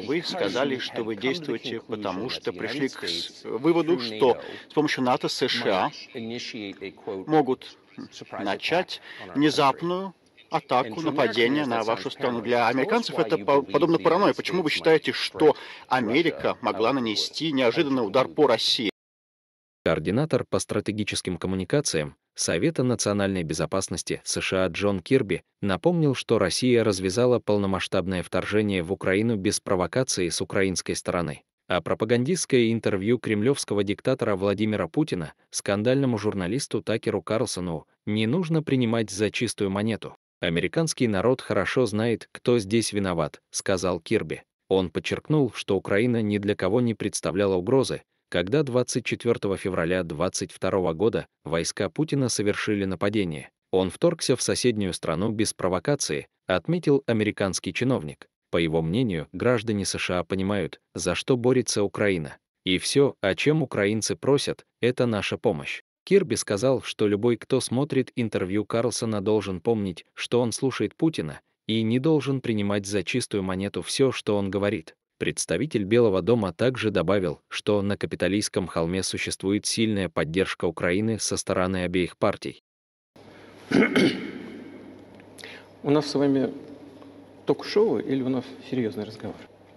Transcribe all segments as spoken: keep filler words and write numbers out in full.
вы сказали, что вы действуете, потому что пришли к выводу, что с помощью НАТО США могут начать внезапную атаку, нападение на вашу страну. Для американцев это подобно паранойи. Почему вы считаете, что Америка могла нанести неожиданный удар по России? Координатор по стратегическим коммуникациям Совета национальной безопасности США Джон Кирби напомнил, что Россия развязала полномасштабное вторжение в Украину без провокации с украинской стороны. А пропагандистское интервью кремлевского диктатора Владимира Путина скандальному журналисту Такеру Карлсону не нужно принимать за чистую монету. «Американский народ хорошо знает, кто здесь виноват», — сказал Кирби. Он подчеркнул, что Украина ни для кого не представляла угрозы, когда двадцать четвёртого февраля две тысячи двадцать второго года войска Путина совершили нападение. Он вторгся в соседнюю страну без провокации, отметил американский чиновник. По его мнению, граждане США понимают, за что борется Украина. И все, о чем украинцы просят, это наша помощь. Кирби сказал, что любой, кто смотрит интервью Карлсона, должен помнить, что он слушает Путина, и не должен принимать за чистую монету все, что он говорит. Представитель Белого дома также добавил, что на Капитолийском холме существует сильная поддержка Украины со стороны обеих партий. У нас с вами ток-шоу или у нас серьезный разговор?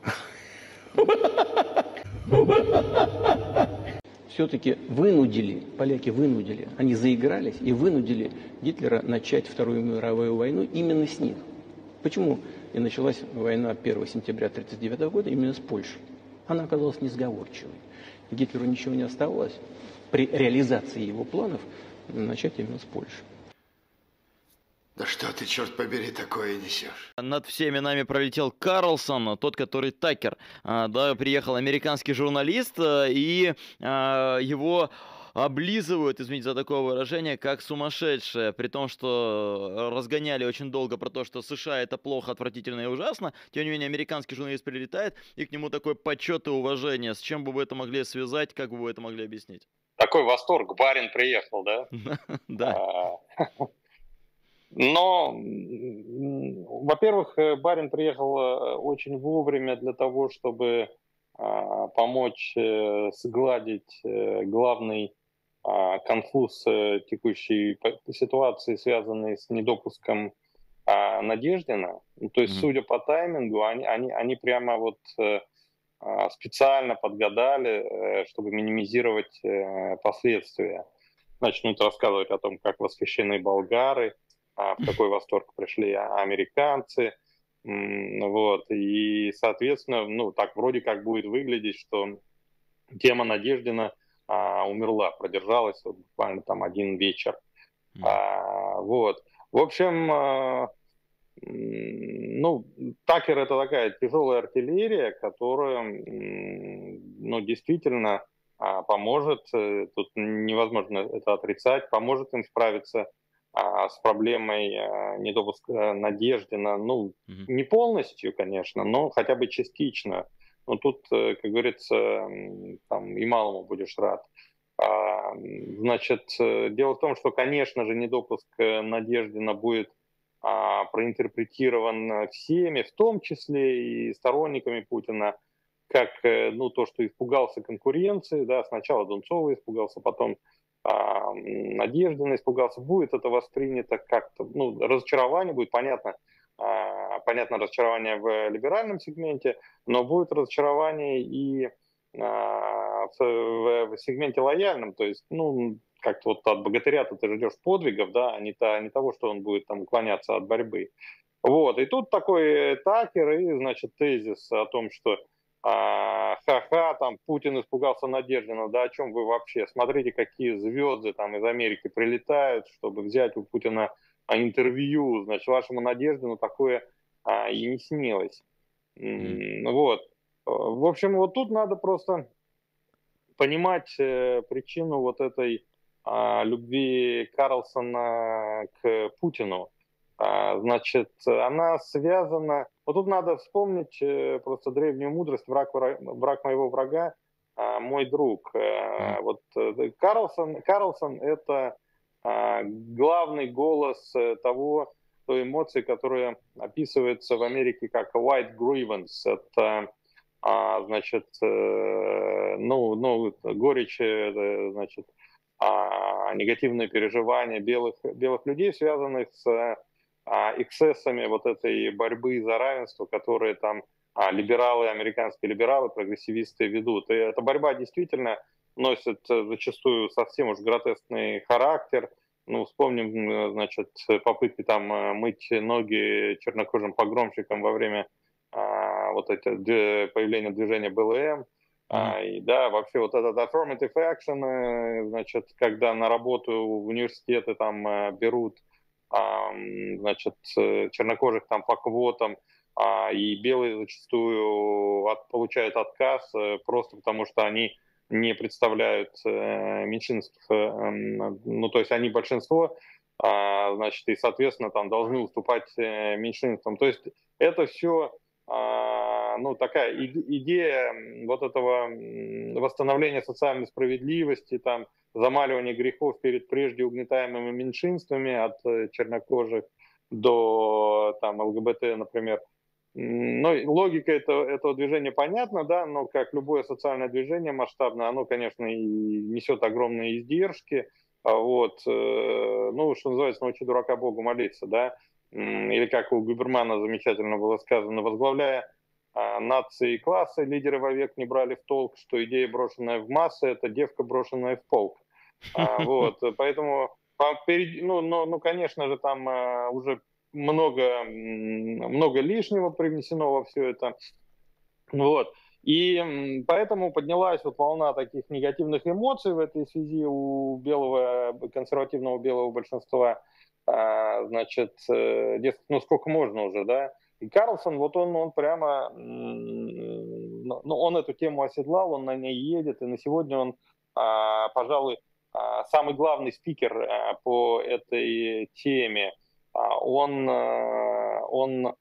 Все-таки вынудили, поляки вынудили, они заигрались и вынудили Гитлера начать Вторую мировую войну именно с них. Почему и началась война первого сентября тысяча девятьсот тридцать девятого года именно с Польшей? Она оказалась несговорчивой. Гитлеру ничего не оставалось при реализации его планов начать именно с Польши. Да что ты, черт побери, такое несешь? Над всеми нами пролетел Карлсон, тот, который Такер. Да, приехал американский журналист, и его облизывают, извините за такое выражение, как сумасшедшие, при том, что разгоняли очень долго про то, что США это плохо, отвратительно и ужасно. Тем не менее, американский журналист прилетает, и к нему такой почет и уважение. С чем бы вы это могли связать, как бы вы это могли объяснить? Такой восторг, барин приехал, да? Да. Но, во-первых, барин приехал очень вовремя для того, чтобы помочь сгладить главный конфуз текущей ситуации, связанной с недопуском Надеждина. То есть, mm-hmm. судя по таймингу, они, они, они прямо вот специально подгадали, чтобы минимизировать последствия. Начнут рассказывать о том, как восхищены болгары, в какой восторг пришли американцы. Вот. И, соответственно, ну, так вроде как будет выглядеть, что тема Надеждина а, умерла, продержалась вот, буквально там один вечер. Mm. А, вот. В общем, а, ну, Такер — это такая тяжелая артиллерия, которая, ну, действительно а, поможет, тут невозможно это отрицать, поможет им справиться с проблемой недопуска Надеждина, ну, mm-hmm. не полностью, конечно, но хотя бы частично. Но тут, как говорится, там и малому будешь рад. Значит, дело в том, что, конечно же, недопуск Надеждина будет проинтерпретирован всеми, в том числе и сторонниками Путина, как, ну, то, что испугался конкуренции, да, сначала Донцова испугался, потом Надеждина испугался, будет это воспринято как-то, ну, разочарование будет, понятно, понятно, разочарование в либеральном сегменте, но будет разочарование и в, в сегменте лояльном, то есть, ну, как-то вот от богатыря-то ты ждешь подвигов, да, а не, то, не того, что он будет там уклоняться от борьбы. Вот, и тут такой Такер и, значит, тезис о том, что А, ха-ха, там Путин испугался Надеждина, да о чем вы вообще? Смотрите, какие звезды там из Америки прилетают, чтобы взять у Путина интервью, значит, вашему Надеждину такое а, и не снилось. Mm. Вот. В общем, вот тут надо просто понимать э, причину вот этой а, любви Карлсона к Путину. А, значит, она связана... Вот тут надо вспомнить э, просто древнюю мудрость «Враг, враг моего врага, а, мой друг». Mm. Вот э, Карлсон, Карлсон — это а, главный голос э, того, той эмоции, которая описывается в Америке как white grievance. Это а, значит, э, ну, ну, горечь, э, значит, а, негативные переживания белых, белых людей, связанных с а, эксцессами вот этой борьбы за равенство, которые там а, либералы, американские либералы, прогрессивисты ведут. И эта борьба действительно носит зачастую совсем уж гротескный характер. Ну, вспомним, значит, попытки там мыть ноги чернокожим погромщикам во время а, вот это появления движения Бэ Эл Эм. А, и да, вообще вот этот affirmative action, значит, когда на работу в университеты там берут, а, значит, чернокожих там по квотам, а, и белые зачастую от, получают отказ просто потому, что они не представляют э, меньшинств, э, ну, то есть они большинство, э, значит, и, соответственно, там должны уступать э, меньшинствам. То есть это все, э, ну, такая идея вот этого восстановления социальной справедливости, там, замаливания грехов перед прежде угнетаемыми меньшинствами от э, чернокожих до, там, Эл Гэ Бэ Тэ, например. Ну, логика этого, этого движения понятна, да, но как любое социальное движение масштабное, оно, конечно, и несет огромные издержки, вот, ну, что называется, научи дурака Богу молиться, да, или как у Губермана замечательно было сказано, возглавляя нации и классы, лидеры вовек не брали в толк, что идея, брошенная в массы, это девка, брошенная в полк, вот, поэтому, ну, ну, ну, конечно же, там уже много, много лишнего привнесено во все это. Вот. И поэтому поднялась вот волна таких негативных эмоций в этой связи у белого, консервативного белого большинства. А, значит, дескать, ну сколько можно уже, да? И Карлсон, вот он, он прямо, ну, он эту тему оседлал, он на ней едет, и на сегодня он, а, пожалуй, самый главный спикер по этой теме. Он, он,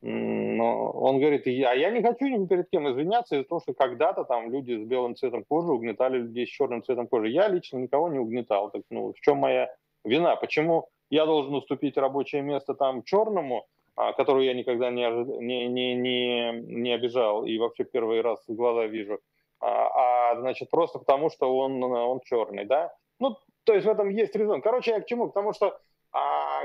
он говорит, а я не хочу ни перед кем извиняться из-за того, что когда-то там люди с белым цветом кожи угнетали людей с черным цветом кожи. Я лично никого не угнетал. Так, ну, в чем моя вина? Почему я должен уступить рабочее место там черному, которого я никогда не, не, не, не, не обижал и вообще первый раз в глаза вижу, а, а значит, просто потому, что он, он черный, да? Ну, то есть в этом есть резон. Короче, я к чему? Потому что А,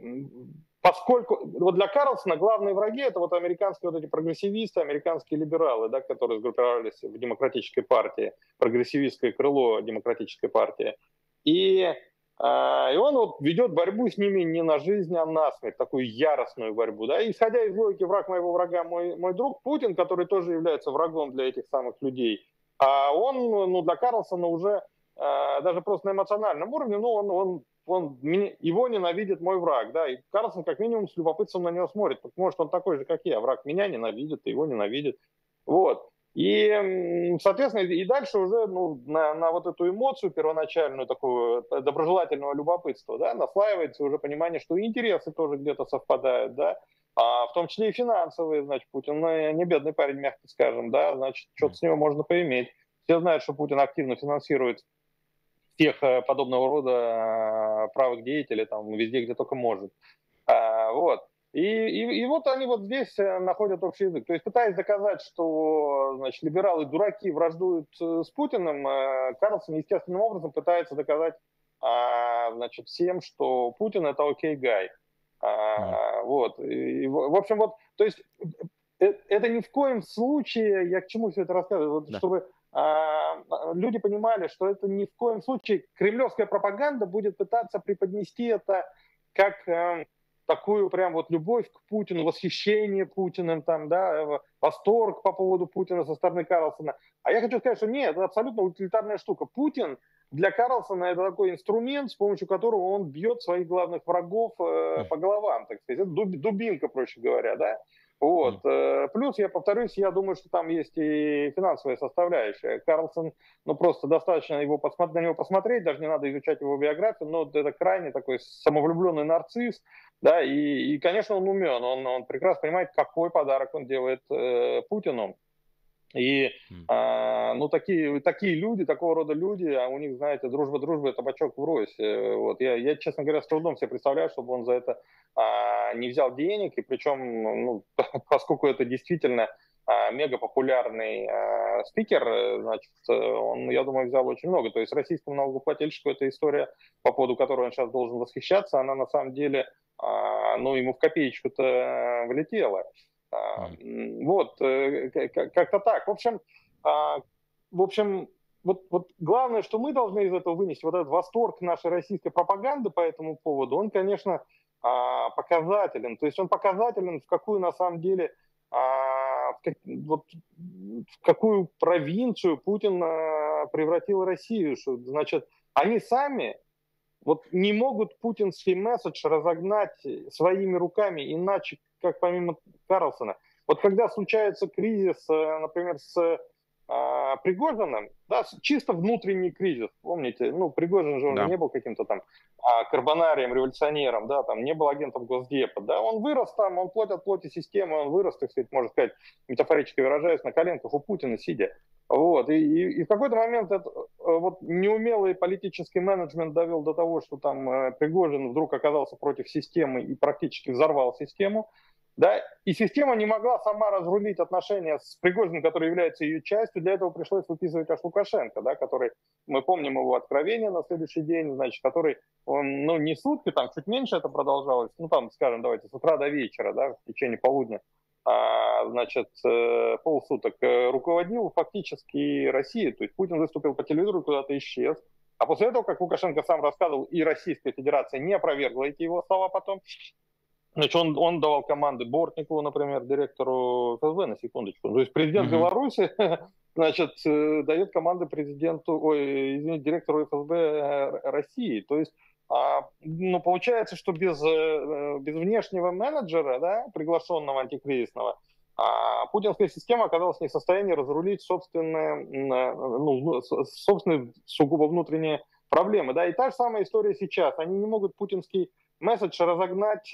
поскольку вот для Карлсона главные враги это вот американские вот эти прогрессивисты, американские либералы, да, которые сгруппировались в демократической партии, прогрессивистское крыло демократической партии. И, а, и он вот ведет борьбу с ними не на жизнь, а на смерть, такую яростную борьбу. Да? И, исходя из логики враг моего врага, мой, мой друг Путин, который тоже является врагом для этих самых людей, а он, ну, для Карлсона уже а, даже просто на эмоциональном уровне, ну, он, он Он, его ненавидит мой враг, да, и Карлсон как минимум с любопытством на него смотрит, может, он такой же, как я, враг меня ненавидит, и его ненавидит, вот, и, соответственно, и дальше уже, ну, на, на вот эту эмоцию первоначальную, такую доброжелательного любопытства, да, наслаивается уже понимание, что интересы тоже где-то совпадают, да, а в том числе и финансовые, значит, Путин, ну, не бедный парень, мягко скажем, да, значит, что-то с него можно поиметь, все знают, что Путин активно финансирует тех подобного рода правых деятелей там везде, где только может. А, вот. И, и, и вот они вот здесь находят общий язык. То есть пытаясь доказать, что, значит, либералы дураки враждуют с Путиным, Карлсон естественным образом пытается доказать, а, значит, всем, что Путин это окей гай. А, вот. И, в общем, вот, то есть это ни в коем случае, я к чему все это рассказываю, вот, да. чтобы люди понимали, что это ни в коем случае кремлевская пропаганда будет пытаться преподнести это как э, такую прям вот любовь к Путину, восхищение Путиным, там, да, восторг по поводу Путина со стороны Карлсона. А я хочу сказать, что нет, это абсолютно утилитарная штука. Путин для Карлсона это такой инструмент, с помощью которого он бьет своих главных врагов э, по головам, так сказать. Это дубинка, проще говоря, да. Вот. Mm. Плюс, я повторюсь, я думаю, что там есть и финансовая составляющая. Карлсон, ну просто достаточно его посмотреть, на него посмотреть, даже не надо изучать его биографию, но это крайне такой самовлюбленный нарцисс, да, и, и конечно, он умен, он, он прекрасно понимает, какой подарок он делает э, Путину. И, mm. а, ну, такие, такие люди, такого рода люди, а у них, знаете, дружба-дружба, табачок врозь. Вот. Я, я, честно говоря, с трудом себе представляю, чтобы он за это а, не взял денег, и причем, ну, поскольку это действительно мегапопулярный спикер, значит, он, я думаю, взял очень много. То есть российскому налогоплательщику эта история, по поводу которой он сейчас должен восхищаться, она на самом деле, ну, ему в копеечку-то влетела. Mm. Вот, как-то так. В общем, в общем, вот, вот главное, что мы должны из этого вынести, вот этот восторг нашей российской пропаганды по этому поводу, он, конечно, показателен. То есть он показателен, в какую на самом деле, в, как, вот, в какую провинцию Путин превратил Россию. Что, значит, они сами вот не могут путинский месседж разогнать своими руками, иначе, как помимо Карлсона. Вот когда случается кризис, например, с а, Пригожиным, да, чисто внутренний кризис, помните, ну, Пригожин же он да. не был каким-то там а, карбонарием, революционером, да, там, не был агентом Госдепа, да, он вырос там, он плоть от плоти системы, он вырос, так сказать, можно сказать, метафорически выражаясь, на коленках у Путина сидя, вот, и, и, и в какой-то момент это, вот, неумелый политический менеджмент довел до того, что там Пригожин вдруг оказался против системы и практически взорвал систему. Да, и система не могла сама разрулить отношения с Пригожиным, который является ее частью. Для этого пришлось выписывать аж Лукашенко, да, который, мы помним его откровение на следующий день, значит, который, он, ну, не сутки, там, чуть меньше это продолжалось, ну, там, скажем, давайте, с утра до вечера, да, в течение полудня, а, значит, полсуток руководил фактически Россией. То есть Путин выступил по телевизору, куда-то исчез. А после этого, как Лукашенко сам рассказывал, и Российская Федерация не опровергла эти его слова потом, значит, он, он давал команды Бортникову, например, директору эф эс бэ, на секундочку. То есть президент uh-huh. Беларуси, значит, дает команды президенту, ой, извините, директору эф эс бэ России. То есть, а, ну, получается, что без, без внешнего менеджера, да, приглашенного антикризисного, а путинская система оказалась не в состоянии разрулить собственные, ну, собственные сугубо внутренние проблемы. Да, и та же самая история сейчас. Они не могут путинский месседж разогнать,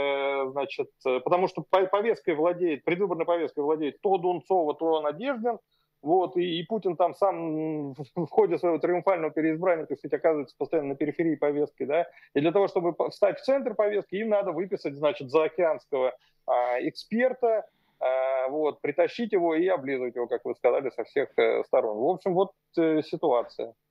значит, потому что повесткой владеет, предвыборной повесткой владеет то Дунцова, то Надеждин, вот, и, и Путин там сам в ходе своего триумфального переизбрания, так сказать, оказывается постоянно на периферии повестки, да, и для того, чтобы встать в центр повестки, им надо выписать, значит, заокеанского а, эксперта, а, вот, притащить его и облизывать его, как вы сказали, со всех сторон. В общем, вот э, ситуация.